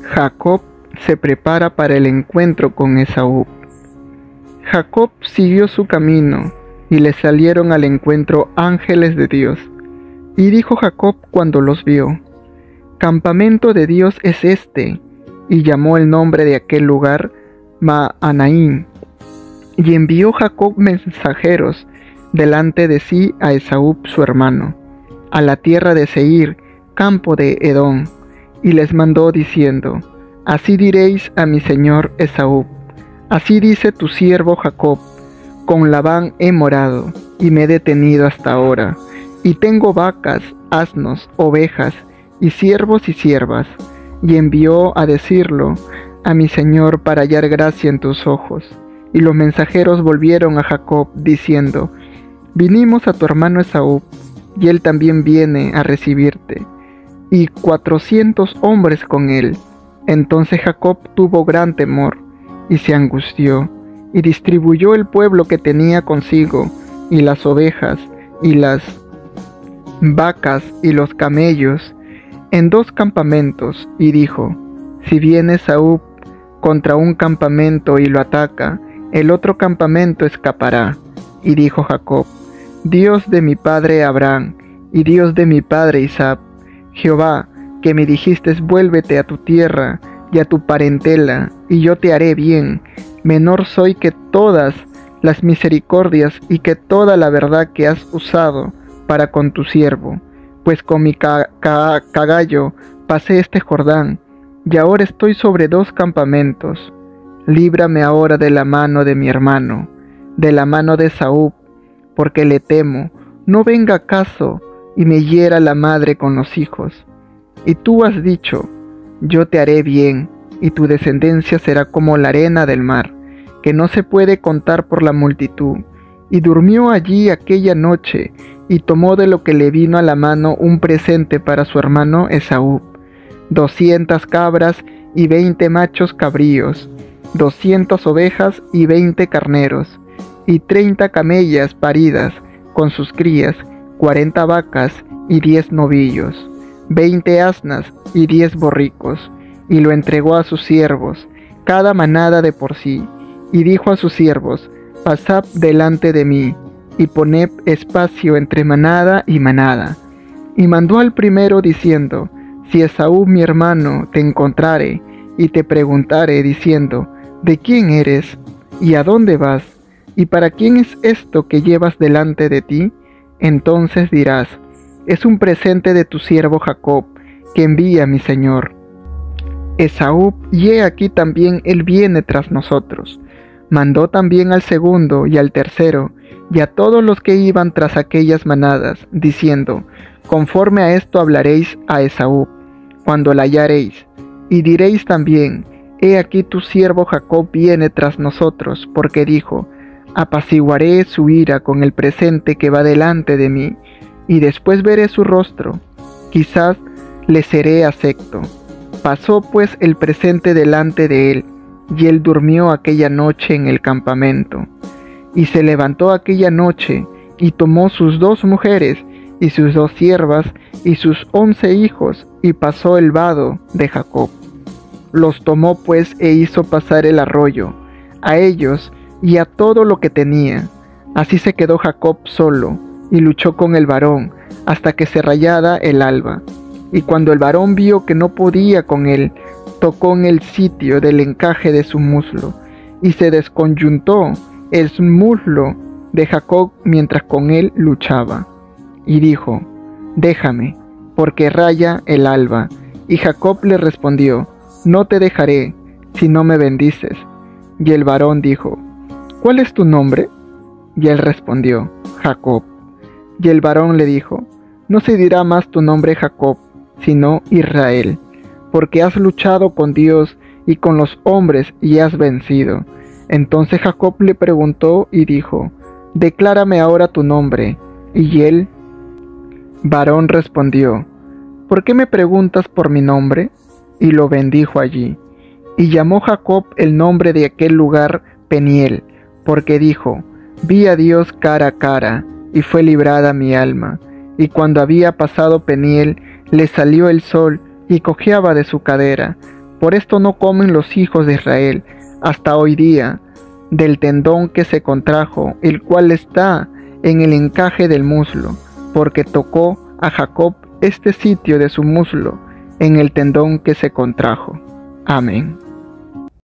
Jacob se prepara para el encuentro con Esaú. Jacob siguió su camino y le salieron al encuentro ángeles de Dios. Y dijo Jacob cuando los vio: «Campamento de Dios es este», y llamó el nombre de aquel lugar Mahanaim. Y envió Jacob mensajeros delante de sí a Esaú su hermano, a la tierra de Seir, campo de Edom, y les mandó diciendo: «Así diréis a mi señor Esaú: así dice tu siervo Jacob, con Labán he morado, y me he detenido hasta ahora, y tengo vacas, asnos, ovejas, y siervos y siervas». Y envió a decirlo a mi señor para hallar gracia en tus ojos. Y los mensajeros volvieron a Jacob, diciendo: «Vinimos a tu hermano Esaú, y él también viene a recibirte, y 400 hombres con él». Entonces Jacob tuvo gran temor, y se angustió, y distribuyó el pueblo que tenía consigo, y las ovejas, y las vacas, y los camellos, en 2 campamentos, y dijo: «Si viene Esaú contra un campamento y lo ataca, el otro campamento escapará». Y dijo Jacob: «Dios de mi padre Abraham, y Dios de mi padre Isaac, Jehová, que me dijiste: vuélvete a tu tierra y a tu parentela, y yo te haré bien, menor soy que todas las misericordias y que toda la verdad que has usado para con tu siervo, pues con mi cagallo pasé este Jordán, y ahora estoy sobre 2 campamentos. Líbrame ahora de la mano de mi hermano, de la mano de Esaú, porque le temo, no venga acaso y me hiera la madre con los hijos. Y tú has dicho: yo te haré bien, y tu descendencia será como la arena del mar, que no se puede contar por la multitud». Y durmió allí aquella noche, y tomó de lo que le vino a la mano un presente para su hermano Esaú: 200 cabras y 20 machos cabríos, 200 ovejas y 20 carneros, y 30 camellas paridas con sus crías, 40 vacas y 10 novillos, 20 asnas y 10 borricos, y lo entregó a sus siervos, cada manada de por sí, y dijo a sus siervos: «Pasad delante de mí, y poned espacio entre manada y manada». Y mandó al primero diciendo: «Si Esaú mi hermano te encontrare, y te preguntare diciendo: ¿de quién eres? ¿Y a dónde vas? ¿Y para quién es esto que llevas delante de ti?», entonces dirás: «Es un presente de tu siervo Jacob, que envía mi señor Esaú, y he aquí también él viene tras nosotros». Mandó también al segundo y al tercero, y a todos los que iban tras aquellas manadas, diciendo: «Conforme a esto hablaréis a Esaú, cuando la hallaréis, y diréis también: he aquí tu siervo Jacob viene tras nosotros, porque dijo: apaciguaré su ira con el presente que va delante de mí, y después veré su rostro, quizás le seré acepto». Pasó pues el presente delante de él, y él durmió aquella noche en el campamento. Y se levantó aquella noche, y tomó sus 2 mujeres, y sus 2 siervas, y sus 11 hijos, y pasó el vado de Jacob. Los tomó pues e hizo pasar el arroyo, a ellos y a todo lo que tenía. Así se quedó Jacob solo, y luchó con el varón, hasta que se rayada el alba. Y cuando el varón vio que no podía con él, tocó en el sitio del encaje de su muslo, y se desconyuntó el muslo de Jacob mientras con él luchaba. Y dijo: «Déjame, porque raya el alba». Y Jacob le respondió: «No te dejaré, si no me bendices». Y el varón dijo: «¿Cuál es tu nombre?». Y él respondió: «Jacob». Y el varón le dijo: «No se dirá más tu nombre Jacob, sino Israel, porque has luchado con Dios y con los hombres y has vencido». Entonces Jacob le preguntó y dijo: «Declárame ahora tu nombre». Y él, varón, respondió: «¿Por qué me preguntas por mi nombre?». Y lo bendijo allí. Y llamó Jacob el nombre de aquel lugar Peniel, porque dijo: «Vi a Dios cara a cara, y fue librada mi alma». Y cuando había pasado Peniel, le salió el sol, y cojeaba de su cadera, Por esto no comen los hijos de Israel hasta hoy día del tendón que se contrajo, el cual está en el encaje del muslo, porque tocó a Jacob este sitio de su muslo en el tendón que se contrajo. Amén.